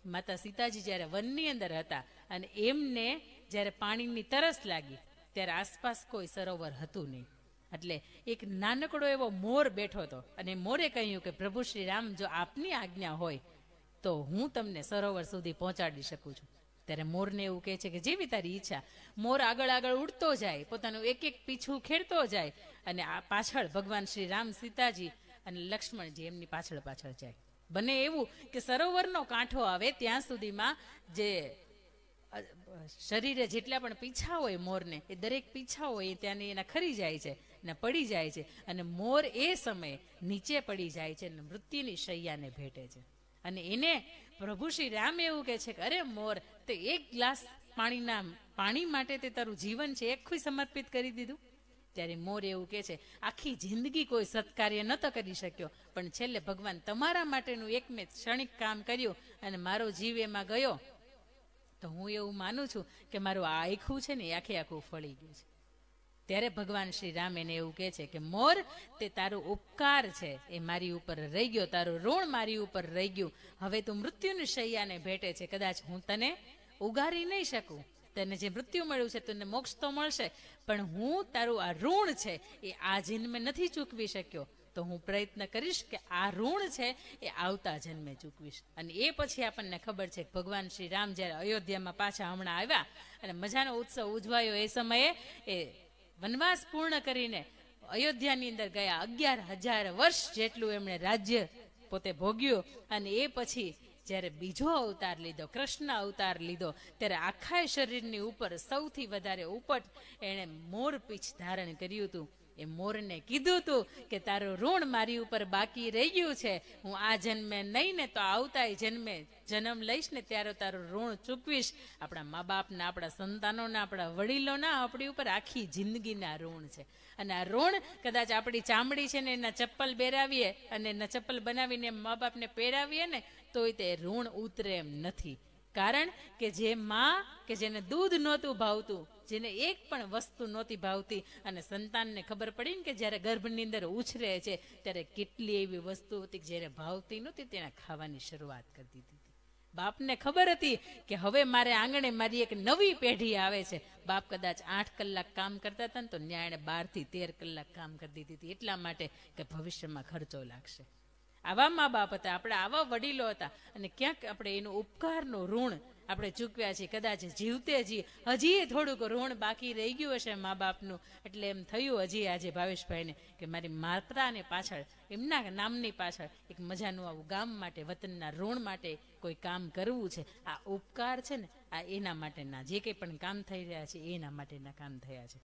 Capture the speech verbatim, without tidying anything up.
માતા સીતાજી જ્યારે વનની અંદર હતા અને એમને જ્યારે પાણીની તરસ લાગી ત્યારે આસપાસ કોઈ સરોવર હતું નહીં, એટલે એક નાનકડો એવો મોર બેઠો હતો અને મોરે કહ્યું કે પ્રભુ શ્રી રામ, જો આપની આજ્ઞા હોય તો હું તમને સરોવર સુધી પહોંચાડી શકું છું. ત્યારે મોરને એવું કહે છે કે જેવી તારી ઈચ્છા. મોર આગળ આગળ ઉડતો જાય, પોતાનું એક એક પીછું ખેડતો જાય અને આ પાછળ ભગવાન શ્રી રામ, સીતાજી અને લક્ષ્મણજી એમની પાછળ પાછળ જાય. બને એવું કે સરોવરનો કાંઠો આવે ત્યાં સુધીમાં જે શરીરે જેટલા પણ પીછા હોય મોરને, એ દરેક પીછા હોય એ ત્યાંની એના ખરી જાય છે, એના પડી જાય છે અને મોર એ સમયે નીચે પડી જાય છે અને મૃત્યુની શૈયાને ભેટે છે. અને એને પ્રભુ શ્રી રામ એવું કહે છે કે અરે મોર, તે એક ગ્લાસ પાણીના પાણી માટે તે તારું જીવન છે આખું સમર્પિત કરી દીધું. ત્યારે મોર એવું કહે છે, આખી જિંદગી કોઈ સત્કાર્ય નતો કરી શક્યો, પણ છેલ્લે ભગવાન તમારા માટેનું એક મેં ક્ષણિક કામ કર્યું અને મારો જીવ એમાં ગયો, તો હું એવું માનું છું કે મારું આ આખું છે ને એ આખે આખું ફળી ગયું છે. ત્યારે ભગવાન શ્રી રામ એને એવું કહે છે કે મોર, તે તારો ઉપકાર છે એ મારી ઉપર રહી ગયો, તારું ઋણ મારી ઉપર રહી ગયું. હવે તું મૃત્યુની શૈયાને ભેટે છે, કદાચ હું તને ઉગારી નહીં શકું, તને જે મૃત્યુ મળ્યું છે તને મોક્ષ તો મળશે, પણ હું તારું આ ઋણ છે એ આ જન્મે નથી ચૂકવી શક્યો, તો હું પ્રયત્ન કરીશ કે આ ઋણ છે એ આવતા જન્મે ચૂકવીશ. અને એ પછી આપણને ખબર છે કે ભગવાન શ્રી રામ જ્યારે અયોધ્યામાં પાછા હમણાં આવ્યા અને મજાનો ઉત્સવ ઉજવાયો, એ સમયે એ વનવાસ પૂર્ણ કરીને અયોધ્યાની અંદર ગયા. અગિયાર હજાર વર્ષ જેટલું એમણે રાજ્ય પોતે ભોગ્યું અને એ પછી જ્યારે બીજો અવતાર લીધો, કૃષ્ણ અવતાર લીધો, ત્યારે આખા શરીરની ઉપર સૌથી વધારે ઉપટ એણે મોર પીછ ધારણ કર્યું હતું. એ મોરને કીધું હતું કે તારું ઋણ મારી ઉપર બાકી રહી ગયું છે, હું આ જન્મે નહીં ને તો આવતા જન્મે જન્મ લઈશ ને ત્યારે તારું ઋણ ચૂકવીશ. આપણા મા બાપના, આપણા સંતાનોના, આપણા વડીલોના આપણી ઉપર આખી જિંદગીના ઋણ છે. અને આ ઋણ કદાચ આપણી ચામડી છે ને એના ચપ્પલ પહેરાવીએ અને એના ચપ્પલ બનાવીને મા બાપને પહેરાવીએ ને તોય તે ઋણ ઉતરે એમ નથી. કારણ કે જે માં કે જેને દૂધ નહોતું ભાવતું, જેને એક પણ વસ્તુ નહોતી ભાવતી અને સંતાનને ખબર પડી ને કે જ્યારે ગર્ભની અંદર ઉછરે છે ત્યારે કેટલી એવી વસ્તુ હતી કે જેને ભાવતી નહોતી તેને ખાવાની શરૂઆત કરી દીધી હતી. બાપને ખબર હતી કે હવે મારે આંગણે મારી એક નવી પેઢી આવે છે. બાપ કદાચ આઠ કલાક કામ કરતા હતા ને તો ન્યાણે બાર થી તેર કલાક કામ કરી દીધી હતી, એટલા માટે કે ભવિષ્યમાં ખર્ચો લાગશે. આવા મા બાપ હતા, આપણે આવા વડીલો હતા અને ક્યાંક આપણે એનું ઉપકારનું ઋણ આપણે ચૂકવ્યા છીએ. કદાચ જીવતે જી હજી થોડુંક ઋણ બાકી રહી ગયું હશે મા બાપનું, એટલે એમ થયું હજી આજે ભાવેશભાઈને કે મારી માતાને પાછળ, એમના નામની પાછળ એક મજાનું આવું ગામ માટે, વતનના ઋણ માટે કોઈ કામ કરવું છે. આ ઉપકાર છે ને, આ એના માટેના જે કંઈ પણ કામ થઈ રહ્યા છે એના માટેના કામ થયા છે.